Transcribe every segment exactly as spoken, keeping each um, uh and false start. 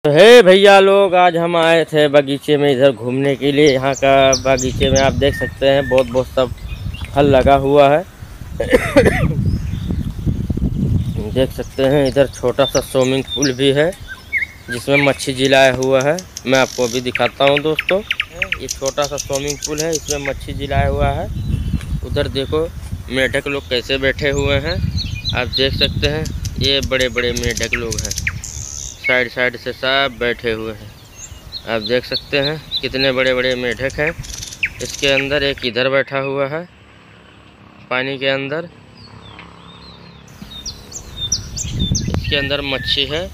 तो हे भैया लोग, आज हम आए थे बगीचे में इधर घूमने के लिए। यहाँ का बगीचे में आप देख सकते हैं बहुत बहुत सब फल लगा हुआ है। देख सकते हैं इधर छोटा सा स्विमिंग पूल भी है जिसमें मच्छी जिलाया हुआ है। मैं आपको अभी दिखाता हूँ दोस्तों, ये छोटा सा स्विमिंग पूल है, इसमें मच्छी जिलाया हुआ है। उधर देखो मेढक लोग कैसे बैठे हुए हैं, आप देख सकते हैं। ये बड़े बड़े मेढक लोग हैं, साइड साइड से सब बैठे हुए हैं। आप देख सकते हैं कितने बड़े बड़े मेढक हैं। इसके अंदर एक इधर बैठा हुआ है पानी के अंदर, इसके अंदर मच्छी है,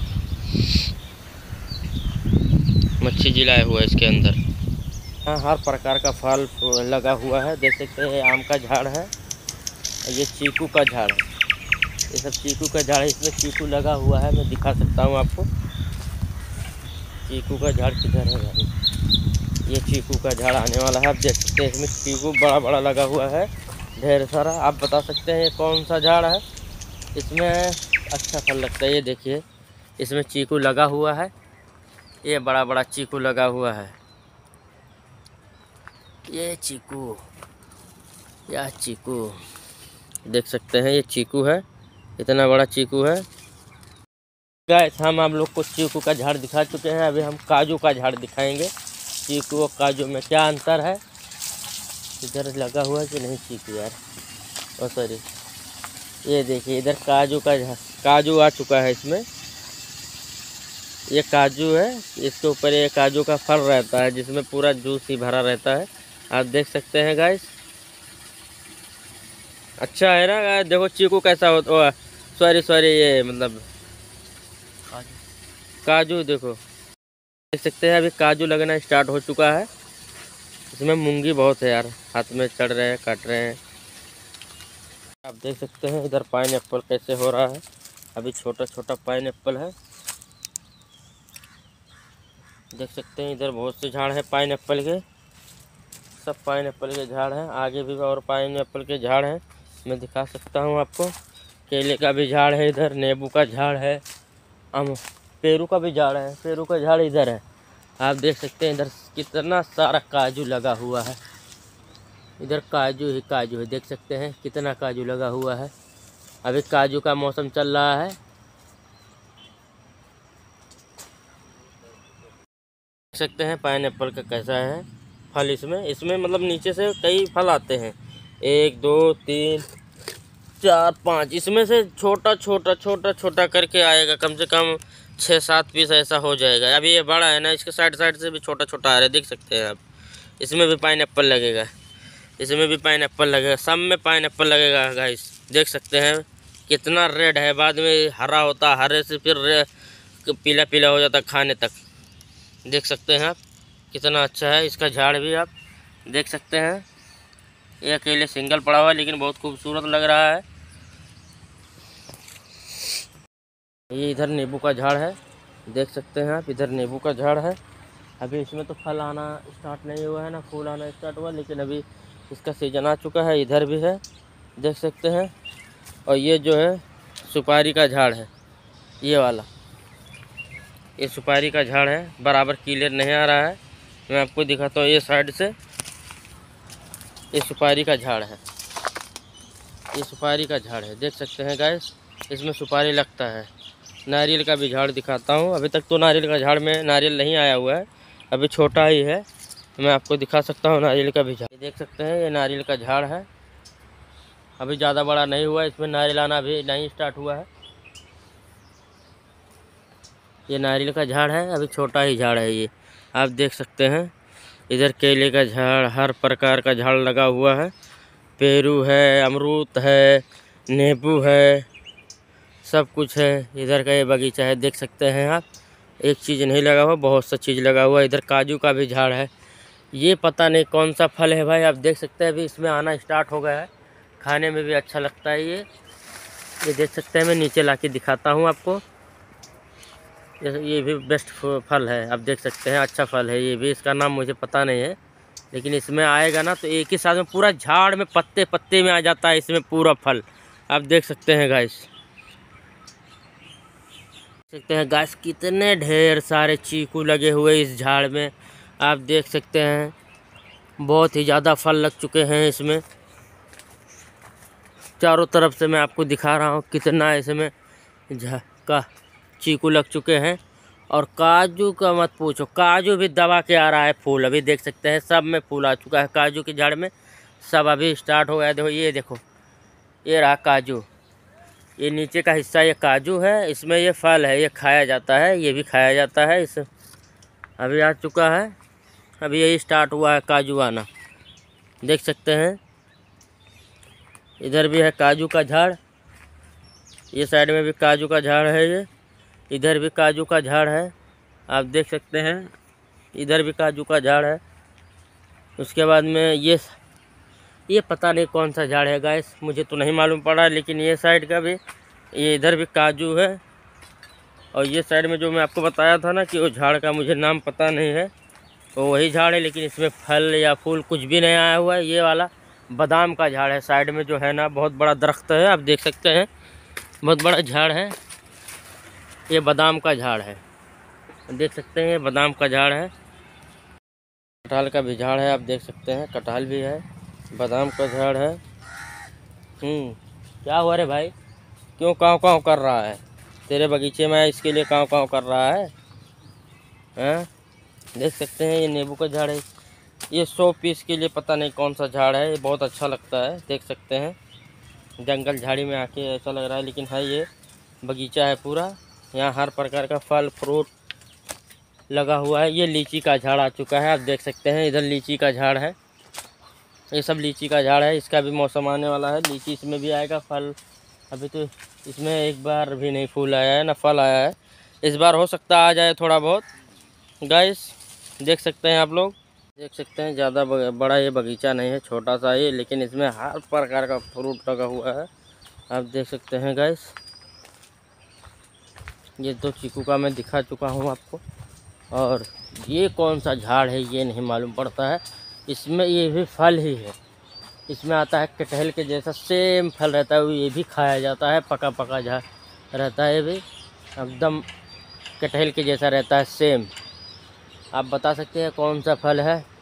मच्छी जिलाया हुआ है इसके अंदर। हाँ, हर प्रकार का फल लगा हुआ है। देख सकते हैं आम का झाड़ है, ये चीकू का झाड़ है, ये सब चीकू का झाड़ है। इसमें चीकू लगा हुआ है, मैं दिखा सकता हूँ आपको। चीकू का झाड़ किधर है भाई? ये चीकू का झाड़ आने वाला है। आप देख सकते हैं इसमें चीकू बड़ा बड़ा लगा हुआ है, ढेर सारा। आप बता सकते हैं ये कौन सा झाड़ है? इसमें अच्छा फल लगता है। ये देखिए इसमें चीकू लगा हुआ है, ये बड़ा बड़ा चीकू लगा हुआ है। ये चीकू, यह चीकू देख सकते हैं, ये चीकू है, इतना बड़ा चीकू है। गाइस, हम आप लोग को चीकू का झाड़ दिखा चुके हैं, अभी हम काजू का झाड़ दिखाएंगे। चीकू और काजू में क्या अंतर है? इधर लगा हुआ है कि नहीं चीकू यार? ओ सॉरी, ये देखिए इधर काजू का झाड़, काजू आ चुका है इसमें। ये काजू है, इसके ऊपर ये काजू का फल रहता है जिसमें पूरा जूस ही भरा रहता है। आप देख सकते हैं गाइस, अच्छा है ना गाइस? देखो चीकू कैसा होता है, सॉरी सॉरी ये मतलब काजू देखो, देख सकते हैं अभी काजू लगना स्टार्ट हो चुका है। इसमें मूंगी बहुत है यार, हाथ में चढ़ रहे हैं, काट रहे हैं। आप देख सकते हैं इधर पाइनएप्पल कैसे हो रहा है, अभी छोटा छोटा पाइनएप्पल है। देख सकते हैं इधर बहुत से झाड़ है पाइनएप्पल के, सब पाइनएप्पल के झाड़ हैं। आगे भी और पाइनएप्पल के झाड़ हैं, मैं दिखा सकता हूँ आपको। केले का भी झाड़ है इधर, नींबू का झाड़ है, आम पेरू का भी झाड़ है, पेरू का झाड़ इधर है। आप देख सकते हैं इधर कितना सारा काजू लगा हुआ है, इधर काजू ही काजू है। देख सकते हैं कितना काजू लगा हुआ है, अभी काजू का मौसम चल रहा है। देख सकते हैं पाइनएप्पल का कैसा है फल। इसमें इसमें मतलब नीचे से कई फल आते हैं, एक दो तीन चार पाँच, इसमें से छोटा छोटा छोटा छोटा करके आएगा, कम से कम छः सात पीस ऐसा हो जाएगा। अभी ये बड़ा है ना, इसके साइड साइड से भी छोटा छोटा आ रहा है, देख सकते हैं आप। इसमें भी पाइनएप्पल लगेगा, इसमें भी पाइनएप्पल लगेगा, सब में पाइनएप्पल लगेगा गाइस। देख सकते हैं कितना रेड है, बाद में हरा होता, हरे से फिर पीला पीला हो जाता खाने तक। देख सकते हैं आप कितना अच्छा है इसका झाड़ भी, आप देख सकते हैं। ये अकेले सिंगल पड़ा हुआ है लेकिन बहुत खूबसूरत लग रहा है। ये इधर नींबू का झाड़ है, देख सकते हैं आप, इधर नींबू का झाड़ है। अभी इसमें तो फल आना स्टार्ट नहीं हुआ है ना, फूल आना स्टार्ट हुआ, लेकिन अभी इसका सीजन आ चुका है। इधर भी है, देख सकते हैं। और ये जो है सुपारी का झाड़ है, ये वाला, ये सुपारी का झाड़ है। बराबर क्लियर नहीं आ रहा है, मैं आपको दिखाता हूँ। ये साइड से ये सुपारी का झाड़ है, ये सुपारी का झाड़ है, देख सकते हैं गाइस। इसमें सुपारी लगता है। नारियल का भी झाड़ दिखाता हूँ। अभी तक तो नारियल का झाड़ में नारियल नहीं आया हुआ है, अभी छोटा ही है। मैं आपको दिखा सकता हूँ नारियल का भी झाड़, देख सकते हैं। ये नारियल का झाड़ है, अभी ज़्यादा बड़ा नहीं हुआ, इसमें नारियल आना भी नहीं स्टार्ट हुआ है। ये नारियल का झाड़ है, अभी छोटा ही झाड़ है ये, आप देख सकते हैं। इधर केले का झाड़, हर प्रकार का झाड़ लगा हुआ है। पेरू है, अमरूद है, नींबू है, सब कुछ है। इधर का ये बगीचा है, देख सकते हैं आप। एक चीज़ नहीं लगा हुआ, बहुत सा चीज़ लगा हुआ है। इधर काजू का भी झाड़ है, ये पता नहीं कौन सा फल है भाई, आप देख सकते हैं। अभी इसमें आना स्टार्ट हो गया है, खाने में भी अच्छा लगता है ये ये देख सकते हैं। मैं नीचे ला के दिखाता हूँ आपको। ये भी बेस्ट फल है, आप देख सकते हैं, अच्छा फल है ये भी। इसका नाम मुझे पता नहीं है, लेकिन इसमें आएगा ना तो एक ही साथ में पूरा झाड़ में पत्ते पत्ते में आ जाता है इसमें पूरा फल, आप देख सकते हैं गाइस। सकते हैं गाइस कितने ढेर सारे चीकू लगे हुए इस झाड़ में। आप देख सकते हैं बहुत ही ज़्यादा फल लग चुके हैं इसमें। चारों तरफ से मैं आपको दिखा रहा हूँ कितना इसमें झा का चीकू लग चुके हैं। और काजू का मत पूछो, काजू भी दबा के आ रहा है फूल। अभी देख सकते हैं सब में फूल आ चुका है काजू के झाड़ में, सब अभी स्टार्ट हो गया है। देखो ये देखो, ये रहा काजू, ये नीचे का हिस्सा ये काजू है, इसमें ये फल है, ये खाया जाता है, ये भी खाया जाता है। इस अभी आ चुका है, अभी यही स्टार्ट हुआ है काजू आना, देख सकते हैं। इधर भी है काजू का झाड़, ये साइड में भी काजू का झाड़ है, ये इधर भी काजू का झाड़ है, आप देख सकते हैं। इधर भी काजू का झाड़ है। उसके बाद में ये ये पता नहीं कौन सा झाड़ है गाइस, मुझे तो नहीं मालूम पड़ा, लेकिन ये साइड का भी, ये इधर भी काजू है। और ये साइड में जो मैं आपको बताया था ना कि वो झाड़ का मुझे नाम पता नहीं है, वो वही झाड़ है, लेकिन इसमें फल या फूल कुछ भी नहीं आया हुआ है। ये वाला बादाम का झाड़ है साइड में जो है ना, बहुत बड़ा दरख्त है, आप देख सकते हैं बहुत बड़ा झाड़ है। ये बादाम का झाड़ है, देख सकते हैं, ये बादाम का झाड़ है। कटहल का भी झाड़ है, आप देख सकते हैं, कटहल भी है, बादाम का झाड़ है। हम्म क्या हुआ रे भाई, क्यों काँव काँव कर रहा है? तेरे बगीचे में इसके लिए काँव काँव कर रहा है हैं? देख सकते हैं ये नींबू का झाड़ है, ये सौ पीस के लिए पता नहीं कौन सा झाड़ है, ये बहुत अच्छा लगता है, देख सकते हैं। जंगल झाड़ी में आके ऐसा लग रहा है, लेकिन है ये बगीचा है पूरा, यहाँ हर प्रकार का फल फ्रूट लगा हुआ है। ये लीची का झाड़ आ चुका है, आप देख सकते हैं, इधर लीची का झाड़ है, ये सब लीची का झाड़ है। इसका भी मौसम आने वाला है, लीची इसमें भी आएगा फल। अभी तो इसमें एक बार भी नहीं फूल आया है ना फल आया है, इस बार हो सकता आ जाए थोड़ा बहुत। गाइस देख सकते हैं, आप लोग देख सकते हैं, ज़्यादा बड़ा ये बगीचा नहीं है, छोटा सा ये, लेकिन इसमें हर प्रकार का फ्रूट लगा हुआ है, आप देख सकते हैं गाइस। ये दो चीकू का मैं दिखा चुका हूँ आपको। और ये कौन सा झाड़ है ये नहीं मालूम पड़ता है, इसमें ये भी फल ही है, इसमें आता है कटहल के जैसा सेम फल रहता है, ये भी खाया जाता है, पका पका झाड़ रहता है, ये भी एकदम कटहल के जैसा रहता है सेम। आप बता सकते हैं कौन सा फल है?